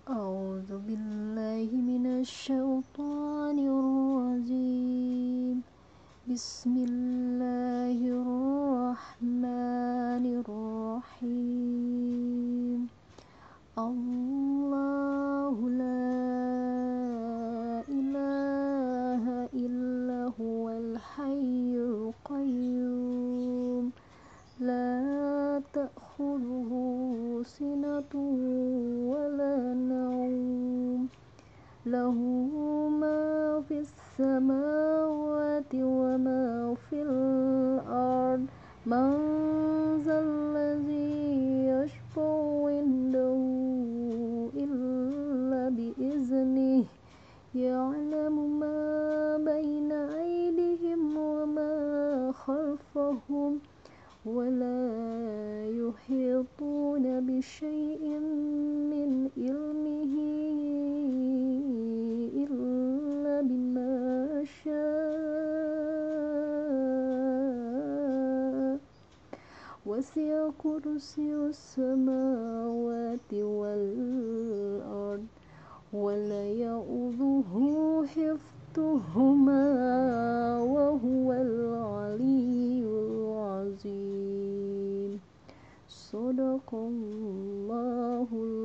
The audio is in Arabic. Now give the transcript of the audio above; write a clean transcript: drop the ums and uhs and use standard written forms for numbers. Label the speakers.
Speaker 1: أعوذ بالله من الشيطان الرجيم. بسم الله الرحمن الرحيم. الله لا إله إلا هو الحي القيوم لا تأخذه سنة ولا نوم له ما في السماوات وما في الأرض من ذا الذي يشفع عنده إلا بإذنه يعلم ما بين أيديهم وما خلفهم ولا يحيطون بشيء من علمه إلا بما شاء وسع كرسيه السماوات والأرض ولا يؤوده حفظهما وهو العلي العظيم. صدق الله